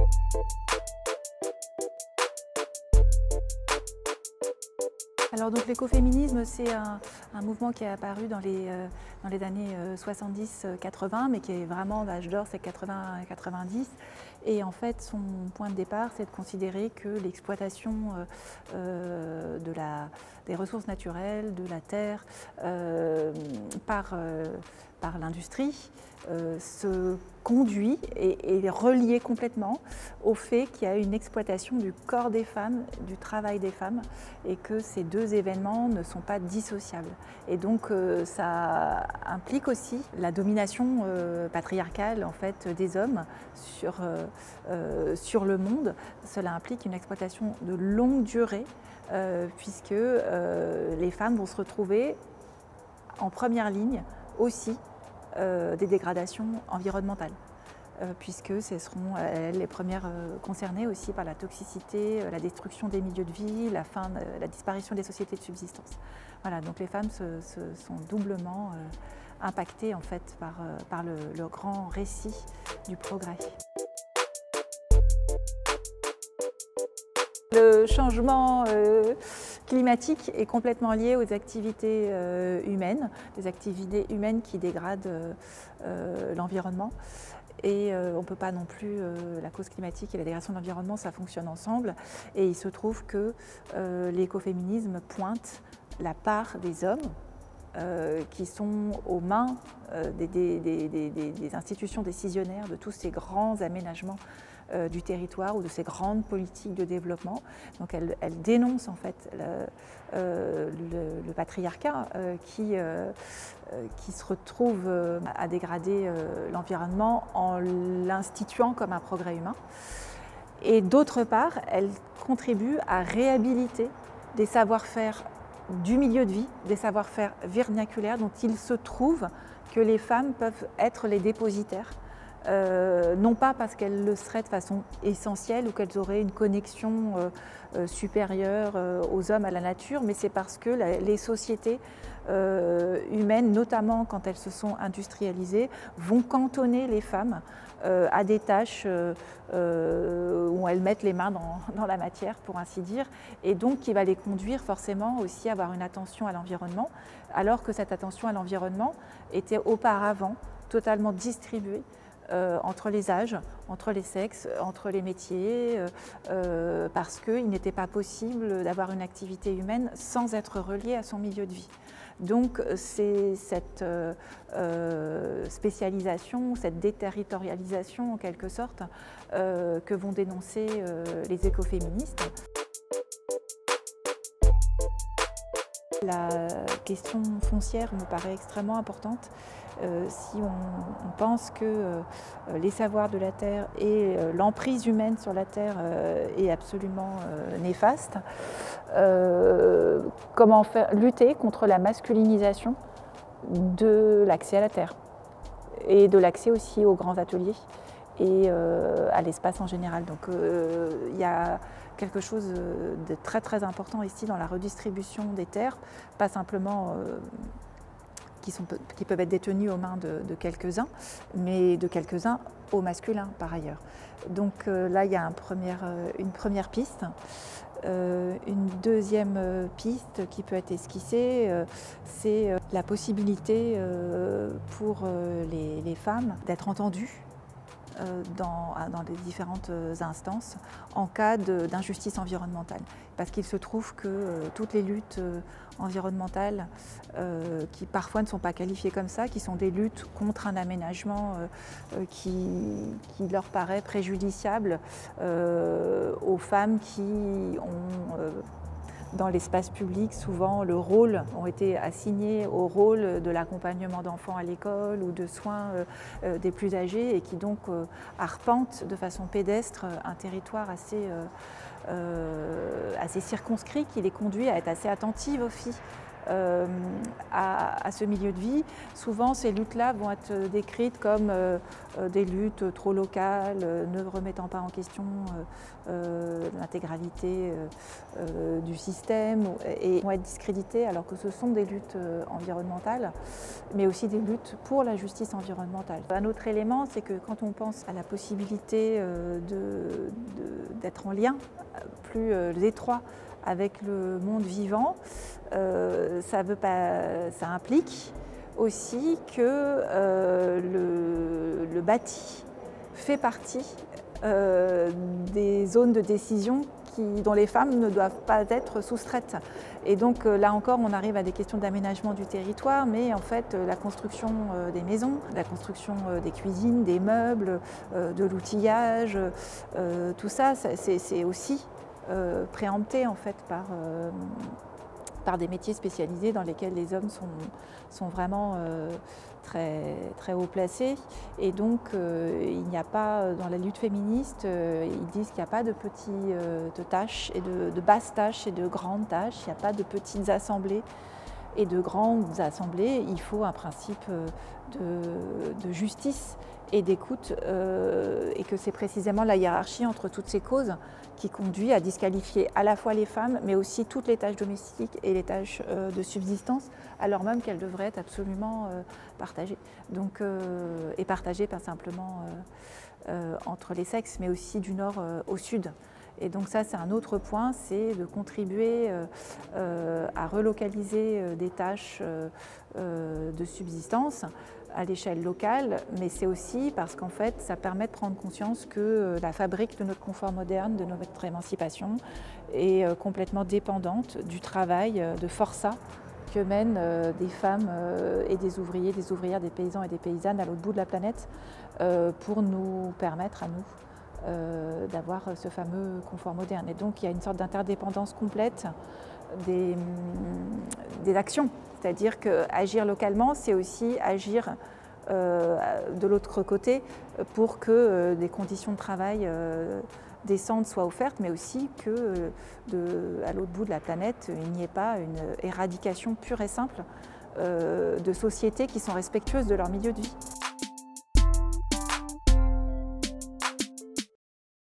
Alors donc l'écoféminisme, c'est un mouvement qui est apparu dans les années 70-80, mais qui est vraiment l'âge d'or, c'est 80-90. Et en fait, son point de départ, c'est de considérer que l'exploitation des ressources naturelles, de la terre, par l'industrie, se conduit et est relié complètement au fait qu'il y a une exploitation du corps des femmes, du travail des femmes, et que ces deux événements ne sont pas dissociables. Et donc ça implique aussi la domination patriarcale en fait, des hommes sur le monde. Cela implique une exploitation de longue durée, puisque les femmes vont se retrouver en première ligne aussi des dégradations environnementales, puisque ce seront elles les premières concernées aussi par la toxicité, la destruction des milieux de vie, la disparition des sociétés de subsistance. Voilà, donc les femmes sont doublement impactées en fait, par le grand récit du progrès. Le changement climatique est complètement lié aux activités humaines, des activités humaines qui dégradent l'environnement. Et on ne peut pas non plus, la cause climatique et la dégradation de l'environnement, ça fonctionne ensemble. Et il se trouve que l'écoféminisme pointe la part des hommes qui sont aux mains des institutions décisionnaires de tous ces grands aménagements du territoire ou de ces grandes politiques de développement. Donc elle dénonce en fait le patriarcat qui se retrouve à dégrader l'environnement en l'instituant comme un progrès humain. Et d'autre part, elle contribue à réhabiliter des savoir-faire du milieu de vie, des savoir-faire vernaculaires dont il se trouve que les femmes peuvent être les dépositaires. Non pas parce qu'elles le seraient de façon essentielle ou qu'elles auraient une connexion supérieure aux hommes, à la nature, mais c'est parce que les sociétés humaines, notamment quand elles se sont industrialisées, vont cantonner les femmes à des tâches où elles mettent les mains dans la matière, pour ainsi dire, et donc qui va les conduire forcément aussi à avoir une attention à l'environnement, alors que cette attention à l'environnement était auparavant totalement distribuée entre les âges, entre les sexes, entre les métiers, parce qu'il n'était pas possible d'avoir une activité humaine sans être reliée à son milieu de vie. Donc c'est cette spécialisation, cette déterritorialisation en quelque sorte, que vont dénoncer les écoféministes. La question foncière me paraît extrêmement importante. Si on pense que les savoirs de la terre et l'emprise humaine sur la terre est absolument néfaste, comment lutter contre la masculinisation de l'accès à la terre et de l'accès aussi aux grands ateliers et à l'espace en général. Donc il y a quelque chose de très très important ici dans la redistribution des terres, pas simplement qui peuvent être détenues aux mains de quelques-uns, mais de quelques-uns au masculin par ailleurs. Donc là il y a une première piste. Une deuxième piste qui peut être esquissée, c'est la possibilité pour les femmes d'être entendues dans les différentes instances en cas d'injustice environnementale. Parce qu'il se trouve que toutes les luttes environnementales qui parfois ne sont pas qualifiées comme ça, qui sont des luttes contre un aménagement qui leur paraît préjudiciable aux femmes qui ont dans l'espace public, souvent ont été assignés au rôle de l'accompagnement d'enfants à l'école ou de soins des plus âgés et qui donc arpentent de façon pédestre un territoire assez circonscrit qui les conduit à être assez attentives aussi à ce milieu de vie. Souvent, ces luttes-là vont être décrites comme des luttes trop locales, ne remettant pas en question l'intégralité du système et vont être discréditées alors que ce sont des luttes environnementales, mais aussi des luttes pour la justice environnementale. Un autre élément, c'est que quand on pense à la possibilité d'être en lien plus étroit avec le monde vivant, ça implique aussi que le bâti fait partie des zones de décision dont les femmes ne doivent pas être soustraites. Et donc là encore, on arrive à des questions d'aménagement du territoire, mais en fait la construction des maisons, la construction des cuisines, des meubles, de l'outillage, tout ça, c'est aussi préempté en fait par des métiers spécialisés dans lesquels les hommes sont vraiment très haut placés. Et donc il n'y a pas, dans la lutte féministe, ils disent qu'il n'y a pas de petites tâches et de basses tâches et de grandes tâches, il n'y a pas de petites assemblées et de grandes assemblées. Il faut un principe de justice et d'écoute, et que c'est précisément la hiérarchie entre toutes ces causes qui conduit à disqualifier à la fois les femmes, mais aussi toutes les tâches domestiques et les tâches de subsistance, alors même qu'elles devraient être absolument partagées. Donc, et partagées pas simplement entre les sexes, mais aussi du nord au sud. Et donc ça, c'est un autre point, c'est de contribuer à relocaliser des tâches de subsistance à l'échelle locale, mais c'est aussi parce qu'en fait, ça permet de prendre conscience que la fabrique de notre confort moderne, de notre émancipation, est complètement dépendante du travail de forçat que mènent des femmes et des ouvriers, des ouvrières, des paysans et des paysannes à l'autre bout de la planète pour nous permettre à nous d'avoir ce fameux confort moderne. Et donc il y a une sorte d'interdépendance complète des actions. C'est-à-dire qu'agir localement, c'est aussi agir de l'autre côté pour que des conditions de travail décentes soient offertes, mais aussi qu'à l'autre bout de la planète, il n'y ait pas une éradication pure et simple de sociétés qui sont respectueuses de leur milieu de vie.